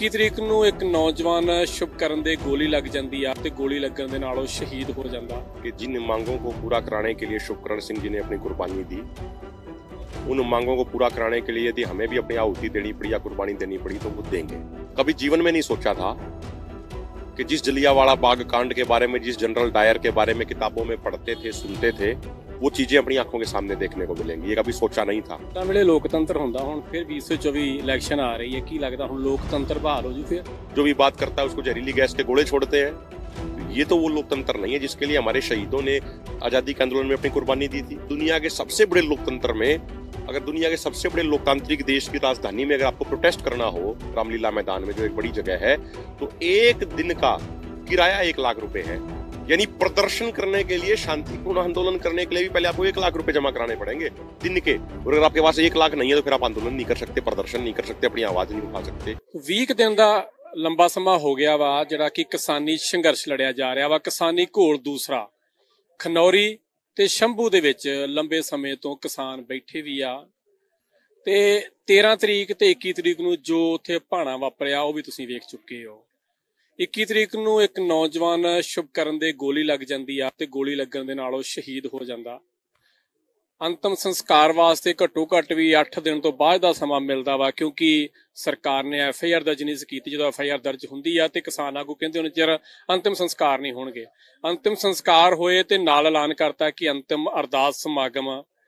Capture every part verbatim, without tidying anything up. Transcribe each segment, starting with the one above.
ਇੱਕੀ ਤਰੀਕ ਨੂੰ ਇੱਕ ਨੌਜਵਾਨ ਸ਼ੁਭਕਰਨ ਦੇ ਗੋਲੀ ਲੱਗ ਜਾਂਦੀ ਆ ਤੇ ਗੋਲੀ ਲੱਗਣ ਦੇ ਨਾਲ ਉਹ ਸ਼ਹੀਦ ਹੋ ਜਾਂਦਾ। कि जिन मांगों को पूरा कराने के लिए शुभकरण सिंह जी ने अपनी कुर्बानी दी, उन मांगों को पूरा कराने के लिए यदि हमें भी अपनी आहुति देनी पड़ी या कुर्बानी देनी पड़ी तो वो देंगे। कभी जीवन में नहीं सोचा था कि जिस जलियांवाला बाग कांड के बारे में, जिस जनरल डायर के बारे में किताबों में पढ़ते थे, सुनते थे, वो चीजें अपनी आंखों के सामने देखने को मिलेंगी। ये कभी सोचा नहीं था। ਤਾਂ ਵੇਲੇ ਲੋਕਤੰਤਰ ਹੁੰਦਾ, ਹੁਣ ਫਿਰ बीस सौ चौबीस ਇਲੈਕਸ਼ਨ ਆ ਰਹੀ ਹੈ, ਕੀ ਲੱਗਦਾ ਹੁਣ ਲੋਕਤੰਤਰ ਬਹਾਲ ਹੋ ਜੂ ਫਿਰ? जो भी बात करता है उसको जहरीली गैस के गोले छोड़ते हैं। ये तो वो लोकतंत्र नहीं है जिसके लिए हमारे शहीदों ने आजादी के आंदोलन में अपनी कुर्बानी दी थी। दुनिया के सबसे बड़े लोकतंत्र में, अगर दुनिया के सबसे बड़े लोकतांत्रिक देश की राजधानी में अगर आपको प्रोटेस्ट करना हो, रामलीला मैदान में जो एक बड़ी जगह है, तो एक दिन का किराया एक लाख रुपए है। यानी प्रदर्शन करने के लिए, शांतिपूर्ण आंदोलन करने के लिए भी पहले आपको एक लाख रुपए जमा कराने पड़ेंगे दिन के। और अगर आपके पास एक लाख नहीं है तो फिर आप आंदोलन नहीं कर सकते, प्रदर्शन नहीं कर सकते, अपनी आवाज नहीं उठा सकते। ਵੀਹ ਦਿਨ ਦਾ ਲੰਬਾ ਸਮਾਂ ਹੋ ਗਿਆ ਵਾ ਜਿਹੜਾ ਕਿ ਕਿਸਾਨੀ ਸੰਘਰਸ਼ ਲੜਿਆ ਜਾ ਰਿਹਾ ਵਾ। ਕਿਸਾਨੀ ਘੋਲ ਦੂਸਰਾ ਖਨੌਰੀ ਤੇ ਸ਼ੰਭੂ ਦੇ ਵਿੱਚ ਲੰਬੇ ਸਮੇਂ ਤੋਂ ਕਿਸਾਨ ਬੈਠੇ ਵੀ ਆ ਤੇ ਤੇਰਾਂ ਤਰੀਕ ਤੇ ਇੱਕੀ ਤਰੀਕ ਨੂੰ ਜੋ ਉੱਥੇ ਭਾਣਾ ਵਾਪਰਿਆ ਉਹ ਵੀ ਤੁਸੀਂ ਵੇਖ ਚੁੱਕੇ ਹੋ। ਇੱਕੀ ਤਰੀਕ ਨੂੰ ਇੱਕ ਨੌਜਵਾਨ ਸ਼ੁਭਕਰਨ ਦੇ ਗੋਲੀ ਲੱਗ ਜਾਂਦੀ ਆ ਤੇ ਗੋਲੀ ਲੱਗਣ ਦੇ ਨਾਲ ਉਹ ਸ਼ਹੀਦ ਹੋ ਜਾਂਦਾ। ਅੰਤਮ ਸੰਸਕਾਰ ਵਾਸਤੇ ਘੱਟੋ ਘੱਟ ਵੀ ਅੱਠ ਦਿਨ ਤੋਂ ਬਾਅਦ ਦਾ ਸਮਾਂ ਮਿਲਦਾ ਵਾ, ਕਿਉਂਕਿ ਸਰਕਾਰ ਨੇ ਐਫ ਆਈ ਆਰ ਦਰਜ ਨਹੀਂ ਕੀਤੀ। ਜਦੋਂ ਐਫ ਆਈ ਆਰ ਦਰਜ ਹੁੰਦੀ ਆ ਤੇ ਕਿਸਾਨ ਆਗੂ ਕਹਿੰਦੇ ਹੁਣ ਚਿਰ ਅੰਤਿਮ ਸੰਸਕਾਰ ਨਹੀਂ ਹੋਣਗੇ। ਅੰਤਿਮ ਸੰਸਕਾਰ ਹੋਏ ਤੇ ਨਾਲ ਐਲਾਨ ਕਰਤਾ ਕਿ ਅੰਤਿਮ ਅਰਦਾਸ ਸਮਾਗਮ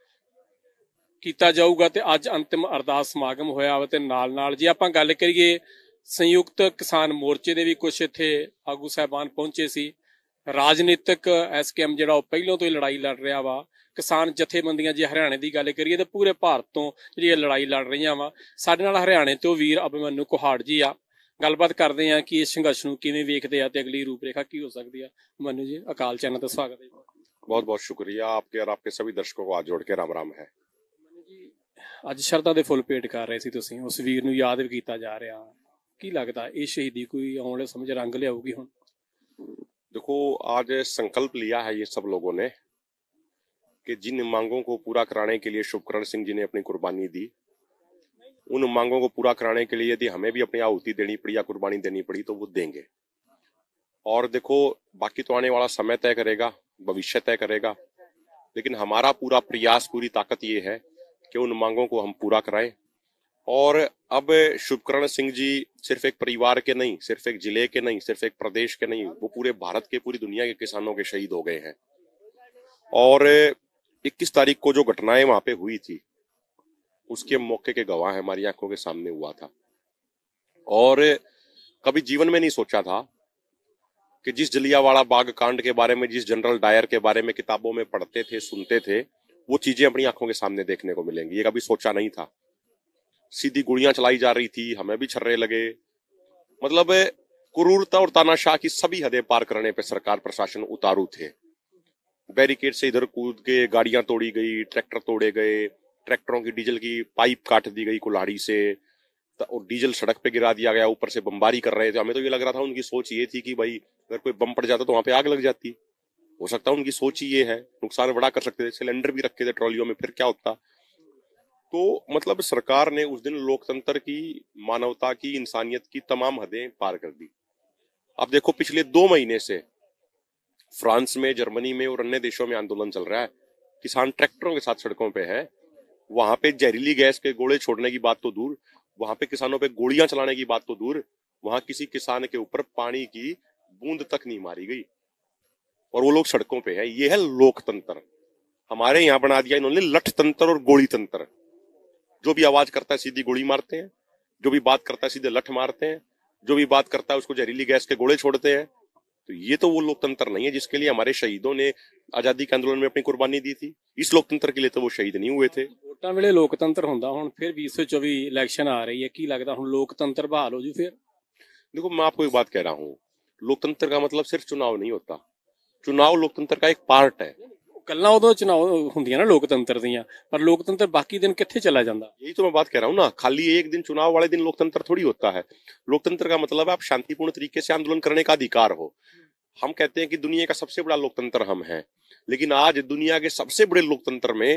ਕੀਤਾ ਜਾਊਗਾ ਤੇ ਅੱਜ ਅੰਤਿਮ ਅਰਦਾਸ ਸਮਾਗਮ ਹੋਇਆ ਵਾ। ਤੇ ਨਾਲ ਨਾਲ ਜੇ ਆਪਾਂ ਗੱਲ ਕਰੀਏ, ਸੰਯੁਕਤ ਕਿਸਾਨ ਮੋਰਚੇ ਦੇ ਵੀ ਕੁਝ ਇੱਥੇ ਆਗੂ ਸਾਹਿਬਾਨ ਪਹੁੰਚੇ ਸੀ। ਰਾਜਨੀਤਿਕ ਐਸ ਕੇ ਐਮ ਜਿਹੜਾ ਉਹ ਪਹਿਲਾਂ ਤੋਂ ਹੀ ਲੜਾਈ ਲੜ ਰਿਹਾ ਵਾ। ਕਿਸਾਨ ਜਥੇਬੰਦੀਆਂ ਜੇ ਹਰਿਆਣੇ ਦੀ ਗੱਲ ਕਰੀਏ ਤਾਂ ਪੂਰੇ ਭਾਰਤ ਤੋਂ ਜਿਹੜੀ ਇਹ ਲੜਾਈ ਲੜ ਰਹੀਆਂ ਵਾ। ਸਾਡੇ ਨਾਲ ਹਰਿਆਣੇ ਤੋਂ ਵੀਰ ਅਭਿਮਨੂ ਕੁਹਾੜ ਜੀ ਆ, ਗੱਲਬਾਤ ਕਰਦੇ ਆ ਕਿ ਇਸ ਸੰਘਰਸ਼ ਨੂੰ ਕਿਵੇਂ ਵੇਖਦੇ ਆ ਤੇ ਅਗਲੀ ਰੂਪਰੇਖਾ ਕੀ ਹੋ ਸਕਦੀ ਆ। ਮਨੂ ਜੀ, ਅਕਾਲ ਚੈਨਲ ਤੇ ਸਵਾਗਤ ਹੈ। बहुत बहुत शुक्रिया आपके और आपके सभी दर्शकों को हाथ जोड़ के राम राम है। ਅੱਜ ਸ਼ਰਧਾ ਦੇ ਫੁੱਲ ਭੇਟ ਕਰ ਰਹੇ ਸੀ ਤੁਸੀਂ, ਉਸ ਵੀਰ ਨੂੰ ਯਾਦ ਵੀ ਕੀਤਾ ਜਾ ਰਿਹਾ, ਕੀ ਲੱਗਦਾ ਇਹ ਸ਼ਹੀਦੀ ਕੋਈ ਆਉਣ ਵਾਲੇ ਸਮੇਂ 'ਚ ਰੰਗ ਲਿਆਊਗੀ? ਹੁਣ देखो, आज संकल्प लिया है ये सब लोगों ने कि जिन मांगों को पूरा कराने के लिए शुभकरण सिंह जी ने अपनी कुर्बानी दी, उन मांगों को पूरा कराने के लिए यदि हमें भी अपनी आहुति देनी पड़ी या कुर्बानी देनी पड़ी तो वो देंगे। और देखो, बाकी तो आने वाला समय तय करेगा, भविष्य तय करेगा, लेकिन हमारा पूरा प्रयास, पूरी ताकत ये है कि उन मांगों को हम पूरा कराएं। और अब शुभकरण सिंह जी सिर्फ एक परिवार के नहीं, सिर्फ एक जिले के नहीं, सिर्फ एक प्रदेश के नहीं, वो पूरे भारत के, पूरी दुनिया के किसानों के शहीद हो गए हैं। और इक्कीस तारीख को जो घटनाएं वहां पे हुई थी उसके मौके के गवाह हमारी आंखों के सामने हुआ था। और कभी जीवन में नहीं सोचा था कि जिस जलियांवाला बाग कांड के बारे में, जिस जनरल डायर के बारे में किताबों में पढ़ते थे, सुनते थे, वो चीजें अपनी आंखों के सामने देखने को मिलेंगी। ये कभी सोचा नहीं था। सीधी गोलियां चलाई जा रही थी, हमें भी छर्रे लगे। मतलब क्रूरता और तानाशाह की सभी हदें पार करने पे सरकार प्रशासन उतारू थे। बैरिकेड से इधर कूद के गाड़ियां तोड़ी गई, ट्रैक्टर तोड़े गए, ट्रैक्टरों की डीजल की पाइप काट दी गई कुल्हाड़ी से, और डीजल सड़क पे गिरा दिया गया, ऊपर से बमबारी कर रहे थे। हमें तो ये लग रहा था, उनकी सोच ये थी कि भाई अगर कोई बम पड़ जाता तो वहां पे आग लग जाती। हो सकता है उनकी सोच ही ये है, नुकसान बड़ा कर सकते थे। सिलेंडर भी रखे थे ट्रॉलियों में, फिर क्या होता। तो मतलब सरकार ने उस दिन लोकतंत्र की, मानवता की, इंसानियत की तमाम हदें पार कर दी। अब देखो, पिछले दो महीने से फ्रांस में, जर्मनी में और अन्य देशों में आंदोलन चल रहा है। किसान ट्रैक्टरों के साथ सड़कों पे है। वहां पे जहरीली गैस के गोले छोड़ने की बात तो दूर, वहां पे किसानों पे गोलियां चलाने की बात तो दूर, वहां किसी किसान के ऊपर पानी की बूंद तक नहीं मारी गई और वो लोग सड़कों पे है। ये है लोकतंत्र। हमारे यहाँ बना दिया इन्होंने लठ तंत्र और गोली तंत्र। जो भी आवाज करता है सीधी गोली मारते हैं, जो भी बात करता है सीधे लठ मारते हैं, जो भी बात करता है उसको जहरीली गैस के गोले छोड़ते हैं। तो ये तो वो लोकतंत्र नहीं है जिसके लिए हमारे शहीदों ने आजादी के आंदोलन में अपनी कुर्बानी दी थी। इस लोकतंत्र के लिए तो वो शहीद नहीं हुए थे। ਵੋਟਾਂ ਵੇਲੇ ਲੋਕਤੰਤਰ ਹੁੰਦਾ, ਹੁਣ ਫਿਰ बीस सौ चौबीस ਇਲੈਕਸ਼ਨ ਆ ਰਹੀ ਹੈ, ਕੀ ਲੱਗਦਾ ਹੁਣ ਲੋਕਤੰਤਰ ਬਹਾਲ ਹੋ ਜੂ ਫਿਰ? देखो, मैं आपको एक बात कह रहा हूँ, लोकतंत्र का मतलब सिर्फ चुनाव नहीं होता। चुनाव लोकतंत्र का एक पार्ट है। ਗੱਲਾਂ ਉਦੋਂ ਚੁਣਾਵ ਹੁੰਦੀਆਂ ਨਾ ਲੋਕਤੰਤਰ ਦੀਆਂ, ਪਰ ਲੋਕਤੰਤਰ ਬਾਕੀ ਦਿਨ ਕਿੱਥੇ ਚਲਾ ਜਾਂਦਾ? यही तो मैं बात कह रहा हूँ ना, खाली एक दिन चुनाव वाले दिन लोकतंत्र थोड़ी होता है। लोकतंत्र का मतलब है आप शांतिपूर्ण तरीके से आंदोलन करने का अधिकार हो। हम कहते हैं कि दुनिया का सबसे बड़ा लोकतंत्र हम हैं, लेकिन आज दुनिया के सबसे बड़े लोकतंत्र में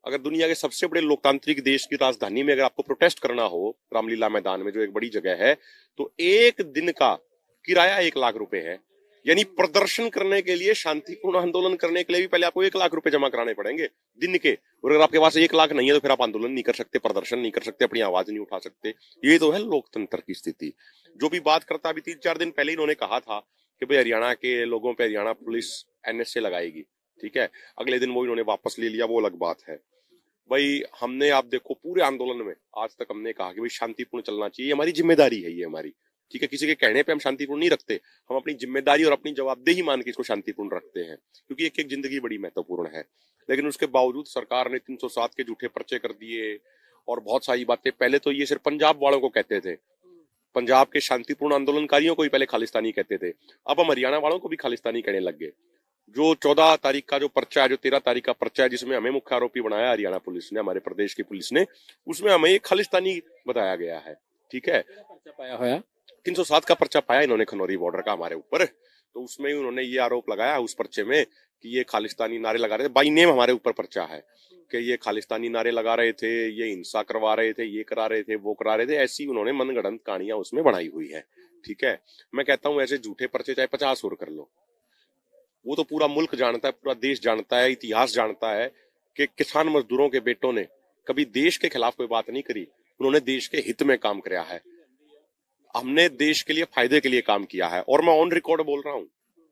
अगर दुनिया के सबसे बड़े लोकतांत्रिक देश की राजधानी में अगर आपको प्रोटेस्ट करना हो, रामलीला मैदान में जो एक बड़ी जगह है, तो एक दिन का किराया एक लाख रुपए है। यानी प्रदर्शन करने के लिए, शांतिपूर्ण आंदोलन करने के लिए भी पहले आपको एक लाख रुपए जमा कराने पड़ेंगे दिन के। और अगर आपके पास एक लाख नहीं है तो फिर आप आंदोलन नहीं कर सकते, प्रदर्शन नहीं कर सकते, अपनी आवाज नहीं उठा सकते। ये तो है लोकतंत्र की स्थिति। जो भी बात करता, अभी तीन चार दिन पहले इन्होंने कहा था कि भाई हरियाणा के लोगों पे हरियाणा पुलिस एनएसए लगाएगी, ठीक है। अगले दिन वो इन्होंने वापस ले लिया, वो अलग बात है। भाई हमने, आप देखो पूरे आंदोलन में आज तक हमने कहा कि भाई शांतिपूर्ण चलना चाहिए, हमारी जिम्मेदारी है ये हमारी, ठीक है। किसी के कहने पे हम शांतिपूर्ण नहीं रखते, हम अपनी जिम्मेदारी और अपनी जवाबदेही मान के इसको शांतिपूर्ण रखते हैं, क्योंकि एक एक जिंदगी बड़ी महत्वपूर्ण है। लेकिन उसके बावजूद सरकार ने तीन सौ सात के झूठे पर्चे कर दिए और बहुत सारी बातें। पहले तो ये सिर्फ पंजाब वालों को कहते थे, पंजाब के शांतिपूर्ण आंदोलनकारियों को ही पहले खालिस्तानी कहते थे, अब हम हरियाणा वालों को भी खालिस्तानी कहने लग गए। जो चौदह तारीख का जो पर्चा है, जो तेरह तारीख का पर्चा है, जिसमें हमें मुख्य आरोपी बनाया हरियाणा पुलिस ने, हमारे प्रदेश की पुलिस ने, उसमें हमें एक खालिस्तानी बताया गया है, ठीक है। पाया हुआ तीन सौ सात का पर्चा पाया इन्होंने खनौरी बॉर्डर का हमारे ऊपर, तो उसमें उन्होंने ये आरोप लगाया उस पर्चे में कि ये खालिस्तानी नारे लगा रहे थे। बाई नेम हमारे ऊपर पर्चा है कि ये खालिस्तानी नारे लगा रहे थे, ये हिंसा करवा रहे थे, ये करा रहे थे, वो करा रहे थे। ऐसी उन्होंने मनगढ़ंत कहानियां उसमें बनाई हुई है, ठीक है। मैं कहता हूं ऐसे झूठे पर्चे चाहे पचास और कर लो, वो तो पूरा मुल्क जानता है, पूरा देश जानता है, इतिहास जानता है कि किसान मजदूरों के बेटों ने कभी देश के खिलाफ कोई बात नहीं करी, उन्होंने देश के हित में काम किया है। हमने देश के लिए, फायदे के लिए काम किया है, और मैं ऑन रिकॉर्ड बोल रहा हूं।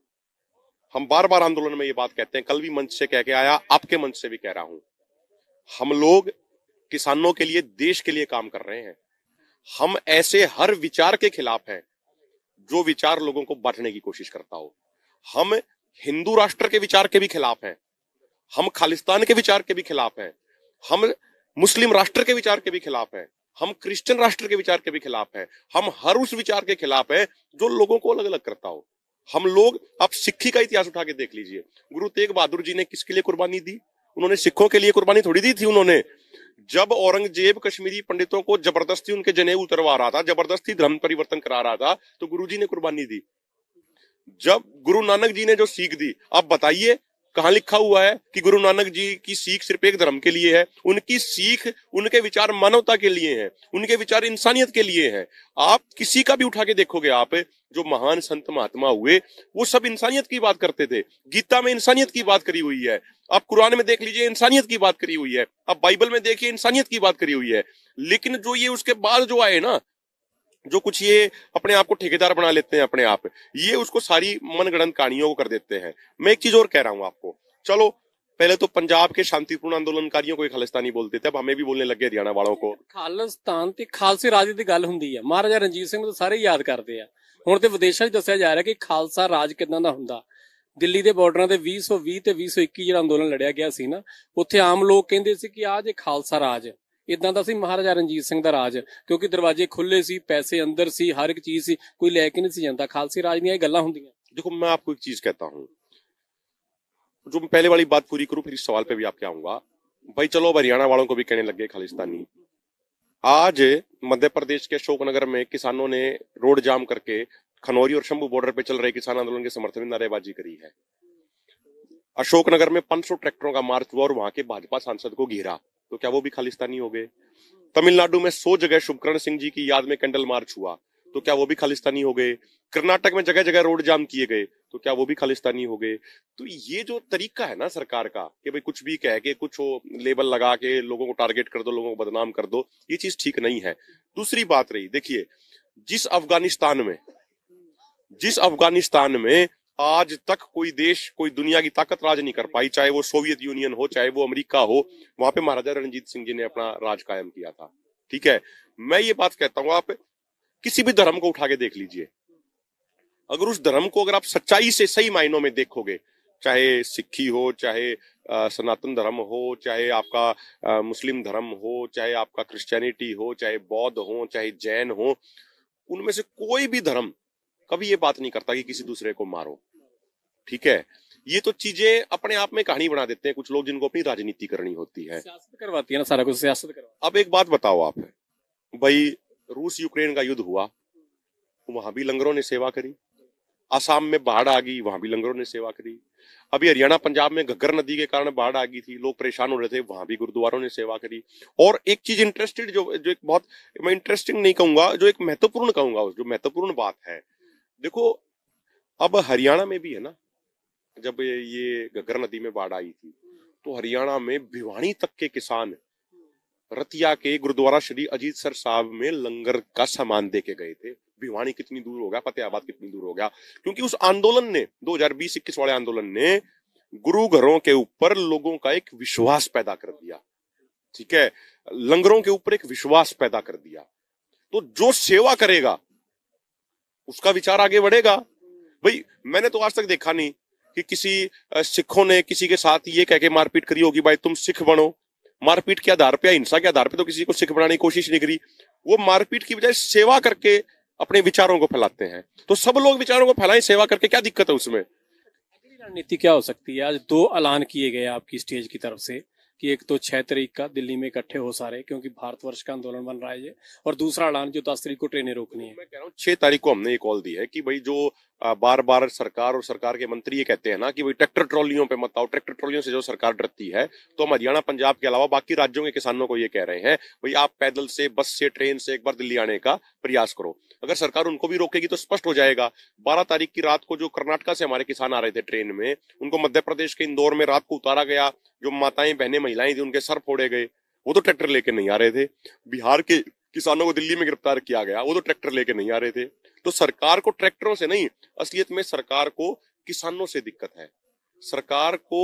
हम बार बार आंदोलन में ये बात कहते हैं, कल भी मंच से कह के आया, आपके मंच से भी कह रहा हूं, हम लोग किसानों के लिए, देश के लिए काम कर रहे हैं। हम ऐसे हर विचार के खिलाफ हैं जो विचार लोगों को बांटने की कोशिश करता हो। हम हिंदू राष्ट्र के विचार के भी खिलाफ हैं, हम खालिस्तान के विचार के भी खिलाफ हैं, हम मुस्लिम राष्ट्र के विचार के भी खिलाफ हैं, हम क्रिश्चियन राष्ट्र के विचार के भी खिलाफ हैं। हम हर उस विचार के खिलाफ हैं जो लोगों को अलग अलग करता हो। हम लोग, आप सिक्खी का इतिहास उठा के देख लीजिए, गुरु तेग बहादुर जी ने किसके लिए कुर्बानी दी? उन्होंने सिखों के लिए कुर्बानी थोड़ी दी थी। उन्होंने, जब औरंगजेब कश्मीरी पंडितों को जबरदस्ती उनके जनेऊ उतरवा रहा था, जबरदस्ती धर्म परिवर्तन करा रहा था, तो गुरु जी ने कुर्बानी दी। जब गुरु नानक जी ने जो सीख दी, आप बताइए कहां लिखा हुआ है कि गुरु नानक जी की सीख सिर्फ एक धर्म के लिए है? उनकी सीख, उनके विचार मानवता के लिए हैं, उनके विचार इंसानियत के लिए हैं। आप किसी का भी उठा के देखोगे, आप जो महान संत महात्मा हुए, वो सब इंसानियत की बात करते थे। गीता में इंसानियत की बात करी हुई है, आप कुरान में देख लीजिए इंसानियत की बात करी हुई है, आप बाइबल में देखिए इंसानियत की बात करी हुई है। लेकिन जो ये उसके बाद जो आए ना, जो कुछ ये अपने आप को ठेकेदार बना लेते हैं अपने आप, ये उसको सारी मनगढ़ंत कहानियों को कर देते हैं। मैं एक चीज और कह रहा हूं आपको, चलो पहले तो पंजाब के शांतिपूर्ण आंदोलनकारियों को खालिस्तानी बोलते थे, अब हमें भी बोलने लगे हरियाणा वालों को। ਖਾਲਿਸਤਾਨ ਤੇ ਖਾਲਸੇ ਰਾਜ ਦੀ ਗੱਲ ਹੁੰਦੀ ਹੈ, ਮਹਾਰਾਜਾ ਰਣਜੀਤ ਸਿੰਘ ਨੂੰ ਸਾਰੇ ਯਾਦ ਕਰਦੇ ਆ। ਹੁਣ ਤੇ ਵਿਦੇਸ਼ਾਂ 'ਚ ਦੱਸਿਆ ਜਾ ਰਿਹਾ ਕਿ ਖਾਲਸਾ ਰਾਜ ਕਿਦਾਂ ਦਾ ਹੁੰਦਾ। ਦਿੱਲੀ ਦੇ ਬਾਰਡਰਾਂ ਤੇ ਵੀਹ ਸੌ ਵੀਹ ਤੇ ਵੀਹ ਸੌ ਇੱਕੀ ਜਿਹੜਾ ਅੰਦੋਲਨ ਲੜਿਆ ਗਿਆ ਸੀ ਨਾ, ਉੱਥੇ ਆਮ ਲੋਕ ਕਹਿੰਦੇ ਸੀ ਕਿ ਆਹ ਜੇ ਖਾਲਸਾ ਰਾਜ ਇਦਾਂ ਦਾ ਸੀ ਮਹਾਰਾਜਾ ਰਣਜੀਤ ਸਿੰਘ ਦਾ ਰਾਜ, ਕਿਉਂਕਿ ਦਰਵਾਜ਼ੇ ਖੁੱਲੇ ਸੀ, ਪੈਸੇ ਅੰਦਰ ਸੀ, ਹਰ ਇੱਕ ਚੀਜ਼ ਸੀ, ਕੋਈ ਲੈ ਕੇ ਨਹੀਂ ਸੀ ਜਾਂਦਾ। ਖਾਲਸੇ ਰਾਜ ਦੀਆਂ ਇਹ ਗੱਲਾਂ ਹੁੰਦੀਆਂ। देखो मैं आपको एक चीज कहता हूं, जो मैं पहले वाली बात पूरी करूं फिर इस सवाल पे भी आपके आऊंगा। भाई चलो हरियाणा वालों को भी कहने लग गए खालिस्तानी। आज मध्य प्रदेश के अशोकनगर में किसानों ने रोड जाम करके खनौरी और शंभू बॉर्डर पे चल रहे किसान आंदोलन के समर्थन में नारेबाजी करी है। अशोकनगर में पांच सौ ट्रैक्टरों का मार्च हुआ और वहां के भाजपा सांसद को घेरा, तो क्या वो भी खालिस्तानी हो गए? तमिलनाडु में सौ जगह शुभकरण सिंह जी की याद में कैंडल मार्च हुआ, तो क्या वो भी खालिस्तानी हो गए? कर्नाटक में जगह जगह रोड जाम किए गए, तो क्या वो भी खालिस्तानी हो गए? तो ये जो तरीका है ना सरकार का कि भाई कुछ भी कह के, कुछ हो लेबल लगा के लोगों को टारगेट कर दो, लोगों को बदनाम कर दो, ये चीज ठीक नहीं है। दूसरी बात रही, देखिए जिस अफगानिस्तान में जिस अफगानिस्तान में आज तक कोई देश, कोई दुनिया की ताकत राज नहीं कर पाई, चाहे वो सोवियत यूनियन हो, चाहे वो अमेरिका हो, वहां पे महाराजा रणजीत सिंह जी ने अपना राज कायम किया था, ठीक है। मैं ये बात कहता हूं, आप किसी भी धर्म को उठा के देख लीजिए, अगर उस धर्म को अगर आप सच्चाई से सही मायनों में देखोगे, चाहे सिक्खी हो, चाहे सनातन धर्म हो, चाहे आपका आ, मुस्लिम धर्म हो, चाहे आपका क्रिश्चियनिटी हो, चाहे बौद्ध हो, चाहे जैन हो, उनमें से कोई भी धर्म कभी ये बात नहीं करता कि किसी दूसरे को मारो, ठीक है। ये तो चीजें अपने आप में कहानी बना देते हैं कुछ लोग, जिनको अपनी राजनीति करनी होती है, सियासत करवाती है ना, सारा कुछ सियासत करवा। अब एक बात बताओ आप, भाई रूस यूक्रेन का युद्ध हुआ, वहां भी लंगरों ने सेवा करी। असम में बाढ़ आ गई, वहां भी लंगरों ने सेवा करी। अभी हरियाणा पंजाब में घग्गर नदी के कारण बाढ़ आ गई थी, लोग परेशान हो रहे थे, वहां भी गुरुद्वारों ने सेवा करी। और एक चीज इंटरेस्टेड जो जो एक बहुत, मैं इंटरेस्टिंग नहीं कहूंगा, जो एक महत्वपूर्ण कहूंगा, जो महत्वपूर्ण बात है, देखो अब हरियाणा में भी है ना, जब ये घग्गर नदी में बाढ़ आई थी तो हरियाणा में भिवानी तक के किसान रतिया के गुरुद्वारा श्री अजीतसर साहब में लंगर का सामान दे के गए थे। भिवानी कितनी दूर हो गया, फतेहाबाद कितनी दूर हो गया, क्योंकि उस आंदोलन ने दो हज़ार बीस इक्कीस वाले आंदोलन ने गुरु घरों के ऊपर लोगों का एक विश्वास पैदा कर दिया। ठीक है, लंगरों के ऊपर एक विश्वास पैदा कर दिया। तो जो सेवा करेगा उसका विचार आगे बढ़ेगा। भाई मैंने तो आज तक देखा नहीं कि किसी सिखों ने किसी के साथ ये कह के मारपीट करी होगी, भाई तुम सिख बनो। मारपीट के आधार पे, हिंसा के आधार पे तो किसी को सिख बनाने की कोशिश नहीं करी। वो मारपीट की बजाय सेवा करके अपने विचारों को फैलाते हैं। तो सब लोग विचारों को फैलाएं सेवा करके, क्या दिक्कत है उसमें? अगली रणनीति क्या हो सकती है? आज दो ऐलान किए गए आपकी स्टेज की तरफ से कि एक तो छह तारीख का दिल्ली में इकट्ठे हो सारे, क्योंकि भारतवर्ष का आंदोलन बन रहा है ये, और दूसरा ऐलान जो दस तारीख को ट्रेनें रोकनी है। मैं कह रहा हूँ छह तारीख को हमने ये कॉल दी है कि भाई जो बार बार सरकार और सरकार के मंत्री ये कहते हैं ना कि भाई ट्रैक्टर ट्रॉलियों पे मत आओ, ट्रैक्टर ट्रॉलियों से जो सरकार डरती है, तो हम हरियाणा पंजाब के अलावा बाकी राज्यों के किसानों को ये कह रहे हैं भाई आप पैदल से, बस से, ट्रेन से एक बार दिल्ली आने का प्रयास करो। अगर सरकार उनको भी रोकेगी तो स्पष्ट हो जाएगा। बारह तारीख की रात को जो कर्नाटका से हमारे किसान आ रहे थे ट्रेन में, उनको मध्य प्रदेश के इंदौर में रात को उतारा गया। जो माताएं बहनें महिलाएं थी उनके सर फोड़े गए, वो तो ट्रैक्टर लेके नहीं आ रहे थे। बिहार के किसानों को दिल्ली में गिरफ्तार किया गया, वो तो ट्रैक्टर लेके नहीं आ रहे थे। तो सरकार को ट्रैक्टरों से नहीं, असलियत में सरकार को किसानों से दिक्कत है, सरकार को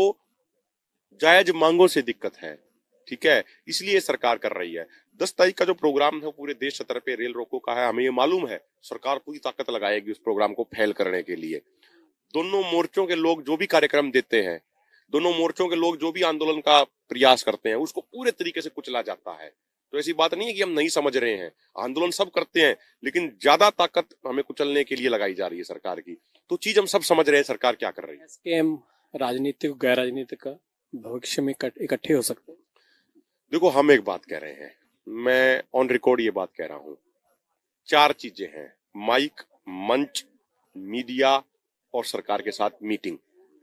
जायज मांगों से दिक्कत है। ठीक है, इसलिए सरकार कर रही है। दस तारीख का जो प्रोग्राम है पूरे देश सतर पे रेल रोको का है, हमें ये मालूम है। सरकार पूरी ताकत लगाएगी उस प्रोग्राम को फैल करने के लिए। दोनों मोर्चों के लोग जो भी कार्यक्रम देते हैं, दोनों मोर्चों के लोग जो भी आंदोलन का प्रयास करते हैं, उसको पूरे तरीके से कुचला जाता है। तो ऐसी बात नहीं है कि हम नहीं समझ रहे हैं, आंदोलन सब करते हैं, लेकिन ज्यादा ताकत हमें कुचलने के लिए लगाई जा रही है सरकार की। तो चीज हम सब समझ रहे हैं सरकार क्या कर रही है। एसकेएम राजनीतिक गैर राजनीतिक का भविष्य में इकट्ठे हो सकते हैं। देखो हम एक बात कह रहे हैं, मैं ऑन रिकॉर्ड ये बात कह रहा हूं, चार चीजें हैं: माइक, मंच, मीडिया और सरकार के साथ मीटिंग।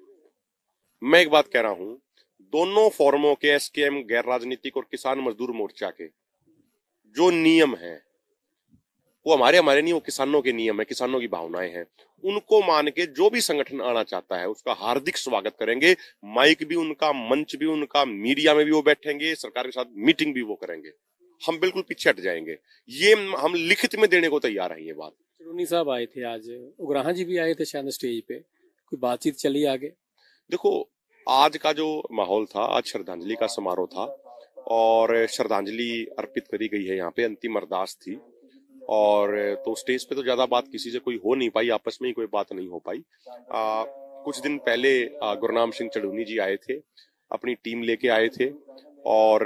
मैं एक बात कह रहा हूं, दोनों फोरमों के, एसकेएम गैर राजनीतिक और किसान मजदूर मोर्चा के जो नियम हैं वो हमारे हमारे नहीं, वो किसानों के नियम है, किसानों की भावनाएं हैं। उनको मान के जो भी संगठन आना चाहता है उसका हार्दिक स्वागत करेंगे। माइक भी उनका, मंच भी उनका, मीडिया में भी वो बैठेंगे, सरकार के साथ मीटिंग भी वो करेंगे। हम बिल्कुल पीछे हट जाएंगे, ये हम लिखित में देने को तैयार हैं। ये बात चुनी साहब आए थे आज, उग्राहा जी भी आए थे शायद स्टेज पे, कोई बातचीत चली आगे? देखो आज का जो माहौल था, आज श्रद्धांजलि का समारोह था और श्रद्धांजलि अर्पित करी गई है। यहाँ पे अंतिम अरदास थी और तो स्टेज पे तो ज्यादा बात किसी से कोई हो नहीं पाई, आपस में ही कोई बात नहीं हो पाई। आ, कुछ दिन पहले गुरनाम सिंह चढ़ूनी जी आए थे, अपनी टीम लेके आए थे और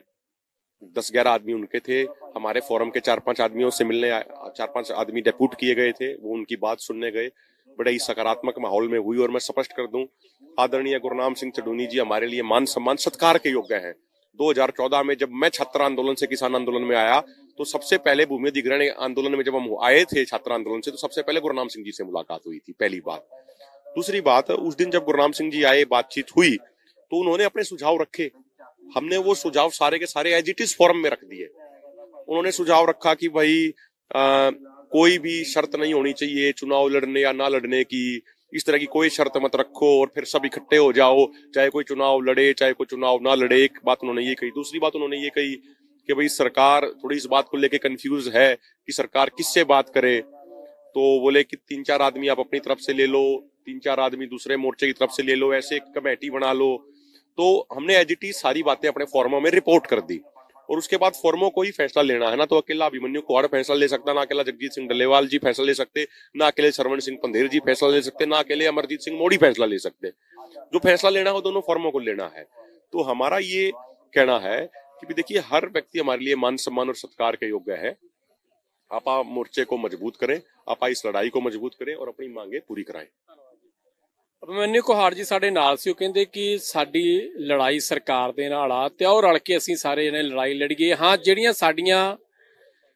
दस ग्यारह आदमी उनके थे। हमारे फोरम के चार पांच आदमियों से मिलने, चार पांच आदमी डेप्यूट किए गए थे, वो उनकी बात सुनने गए। बड़े ही सकारात्मक माहौल में हुई और मैं स्पष्ट कर दूं, आदरणीय गुरनाम सिंह चढ़ूनी जी हमारे लिए मान सम्मान सत्कार के योग्य हैं। दो हज़ार चौदह में जब मैं छात्र आंदोलन से किसान आंदोलन में आया तो सबसे पहले भूमि अधिग्रहण आंदोलन में जब हम आए थे छात्र आंदोलन से, तो सबसे पहले गुरनाम सिंह जी से मुलाकात हुई थी, पहली बात। दूसरी बात, उस दिन जब गुरनाम सिंह जी आए, बातचीत हुई तो उन्होंने अपने सुझाव रखे। हमने वो सुझाव सारे के सारे एज इट इज फॉर्म में रख दिए। उन्होंने सुझाव रखा कि भाई आ, कोई भी शर्त नहीं होनी चाहिए चुनाव लड़ने या ना लड़ने की, इस तरह की कोई शर्त मत रखो और फिर सब इकट्ठे हो जाओ, चाहे कोई चुनाव लड़े चाहे कोई चुनाव ना लड़े। एक बात उन्होंने ये कही। दूसरी बात उन्होंने ये कही कि भाई सरकार थोड़ी इस बात को लेके कंफ्यूज है कि सरकार किससे बात करे। तो बोले कि तीन चार आदमी आप अपनी तरफ से ले लो, तीन चार आदमी दूसरे मोर्चे की तरफ से ले लो, ऐसे एक कमेटी बना लो। तो हमने एज इट इज सारी बातें अपने फोरमों में रिपोर्ट कर दी और उसके बाद फोरमों को ही फैसला लेना है ना। तो अकेला अभिमन्यु कुहाड़ फैसला ले सकता, ना अकेला जगजीत सिंह डल्लेवाल जी फैसला ले सकते, ना अकेले सरवण सिंह पंधेर जी फैसला ले सकते, ना अकेले अमरजीत सिंह मोड़ी फैसला ले सकते। जो फैसला लेना हो दोनों फोरमों को लेना है। तो हमारा ये कहना है कि देखिए हर व्यक्ति हमारे लिए मान सम्मान और सत्कार के योग्य है। आप मोर्चे को मजबूत करें, आप इस लड़ाई को मजबूत करें और अपनी मांगे पूरी कराएं। ਅਭਿਮਨਿਊ ਕੁਹਾੜ ਜੀ ਸਾਡੇ ਨਾਲ ਸੀ, ਉਹ ਕਹਿੰਦੇ ਕਿ ਸਾਡੀ ਲੜਾਈ ਸਰਕਾਰ ਦੇ ਨਾਲ ਆ ਤੇ ਉਹ ਰਲ ਕੇ ਅਸੀਂ ਸਾਰੇ ਜਣੇ ਲੜਾਈ ਲੜੀਏ। ਹਾਂ, ਜਿਹੜੀਆਂ ਸਾਡੀਆਂ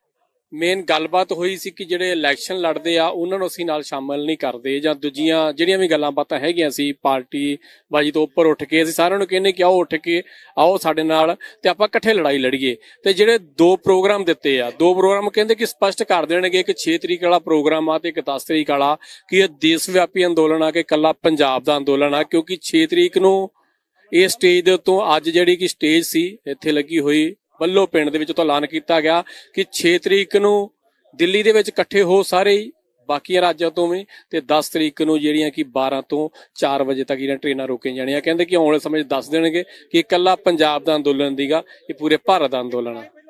ਮੇਨ ਗੱਲਬਾਤ ਹੋਈ ਸੀ ਕਿ ਜਿਹੜੇ ਇਲੈਕਸ਼ਨ ਲੜਦੇ ਆ ਉਹਨਾਂ ਨੂੰ ਅਸੀਂ ਨਾਲ ਸ਼ਾਮਲ ਨਹੀਂ ਕਰਦੇ, ਜਾਂ ਦੂਜੀਆਂ ਜਿਹੜੀਆਂ ਵੀ ਗੱਲਾਂ ਬਾਤਾਂ ਹੈਗੀਆਂ ਸੀ ਪਾਰਟੀ ਬਾਜੀ ਤੋਂ ਉੱਪਰ ਉੱਠ ਕੇ ਅਸੀਂ ਸਾਰਿਆਂ ਨੂੰ ਕਹਿੰਦੇ ਕਿ ਆਓ ਉੱਠ ਕੇ ਆਓ ਸਾਡੇ ਨਾਲ ਤੇ ਆਪਾਂ ਇਕੱਠੇ ਲੜਾਈ ਲੜੀਏ। ਤੇ ਜਿਹੜੇ ਦੋ ਪ੍ਰੋਗਰਾਮ ਦਿੱਤੇ ਆ, ਦੋ ਪ੍ਰੋਗਰਾਮ ਕਹਿੰਦੇ ਕਿ ਸਪਸ਼ਟ ਕਰ ਦੇਣਗੇ ਕਿ ਛੇ ਤਰੀਕ ਵਾਲਾ ਪ੍ਰੋਗਰਾਮ ਆ ਤੇ ਇੱਕ ਦਸ ਤਰੀਕ ਵਾਲਾ, ਕਿ ਇਹ ਦੇਸ਼ ਵਿਆਪੀ ਅੰਦੋਲਨ ਆ ਕਿ ਇਕੱਲਾ ਪੰਜਾਬ ਦਾ ਅੰਦੋਲਨ ਆ। ਕਿਉਂਕਿ ਛੇ ਤਰੀਕ ਨੂੰ ਇਹ ਸਟੇਜ ਦੇ ਉੱਤੋਂ ਅੱਜ ਜਿਹੜੀ ਕਿ ਸਟੇਜ ਸੀ ਇੱਥੇ ਲੱਗੀ ਹੋਈ ਬੱਲੋ ਪਿੰਡ ਦੇ ਵਿੱਚ ਤੋਂ ਐਲਾਨ ਕੀਤਾ ਗਿਆ ਕਿ ਛੇ ਤਰੀਕ ਨੂੰ ਦਿੱਲੀ ਦੇ ਵਿੱਚ ਇਕੱਠੇ ਹੋ ਸਾਰੇ ਹੀ ਬਾਕੀਆਂ ਰਾਜਾਂ ਤੋਂ ਵੀ, ਤੇ ਦਸ ਤਰੀਕ ਨੂੰ ਜਿਹੜੀਆਂ ਕਿ ਬਾਰਾਂ ਤੋਂ ਚਾਰ ਵਜੇ ਤੱਕ ਜਿਹੜੀਆਂ ਟ੍ਰੇਨਾਂ ਰੋਕੀਆਂ ਜਾਣੀਆਂ। ਕਹਿੰਦੇ ਕਿ ਆਉਣ ਵਾਲੇ ਸਮੇਂ 'ਚ ਦੱਸ ਦੇਣਗੇ ਕਿ ਇਕੱਲਾ ਪੰਜਾਬ ਦਾ ਅੰਦੋਲਨ ਦੀਗਾ, ਇਹ ਪੂਰੇ ਭਾਰਤ ਦਾ ਅੰਦੋਲਨ ਆ।